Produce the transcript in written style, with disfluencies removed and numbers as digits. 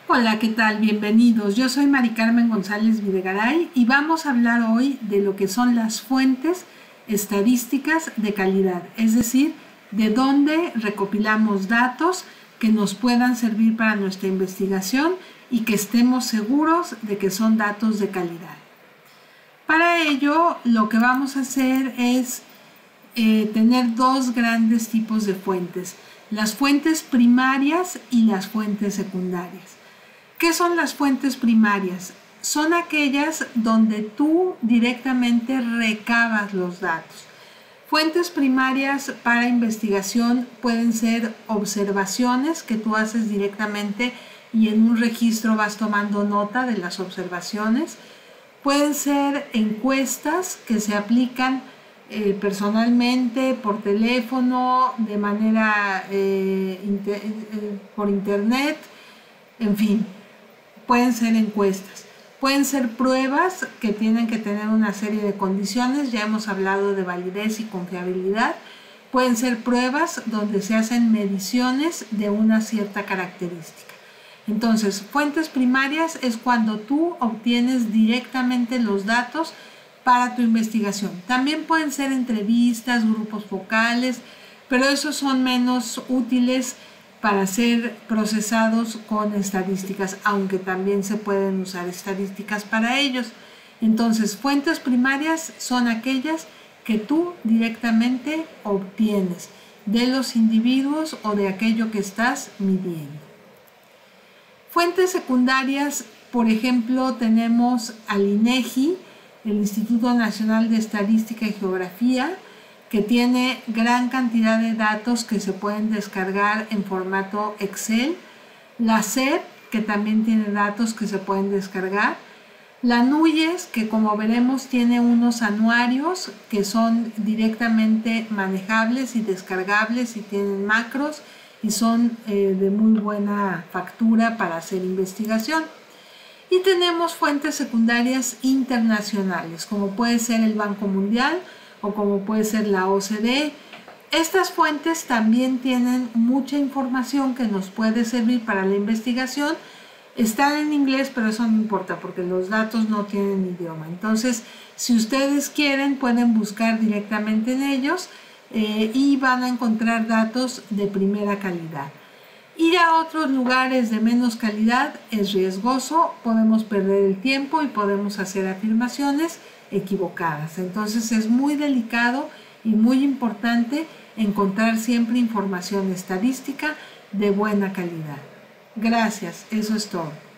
Hola, ¿qué tal? Bienvenidos. Yo soy Mari Carmen González Videgaray y vamos a hablar hoy de lo que son las fuentes estadísticas de calidad, es decir, de dónde recopilamos datos que nos puedan servir para nuestra investigación y que estemos seguros de que son datos de calidad. Para ello, lo que vamos a hacer es tener dos grandes tipos de fuentes, las fuentes primarias y las fuentes secundarias. ¿Qué son las fuentes primarias? Son aquellas donde tú directamente recabas los datos. Fuentes primarias para investigación pueden ser observaciones que tú haces directamente y en un registro vas tomando nota de las observaciones. Pueden ser encuestas que se aplican personalmente, por teléfono, de manera por internet, en fin. Pueden ser encuestas, pueden ser pruebas que tienen que tener una serie de condiciones, ya hemos hablado de validez y confiabilidad. Pueden ser pruebas donde se hacen mediciones de una cierta característica. Entonces, fuentes primarias es cuando tú obtienes directamente los datos para tu investigación. También pueden ser entrevistas, grupos focales, pero esos son menos útiles para ser procesados con estadísticas, aunque también se pueden usar estadísticas para ellos. Entonces, fuentes primarias son aquellas que tú directamente obtienes de los individuos o de aquello que estás midiendo. Fuentes secundarias, por ejemplo, tenemos al INEGI, el Instituto Nacional de Estadística y Geografía, que tiene gran cantidad de datos que se pueden descargar en formato Excel. La SEP, que también tiene datos que se pueden descargar. La NUYES, que como veremos tiene unos anuarios que son directamente manejables y descargables y tienen macros y son de muy buena factura para hacer investigación. Y tenemos fuentes secundarias internacionales, como puede ser el Banco Mundial o como puede ser la OCDE. Estas fuentes también tienen mucha información que nos puede servir para la investigación. Están en inglés, pero eso no importa porque los datos no tienen idioma. Entonces, si ustedes quieren, pueden buscar directamente en ellos y van a encontrar datos de primera calidad. Ir a otros lugares de menos calidad es riesgoso, podemos perder el tiempo y podemos hacer afirmaciones equivocadas. Entonces es muy delicado y muy importante encontrar siempre información estadística de buena calidad. Gracias, eso es todo.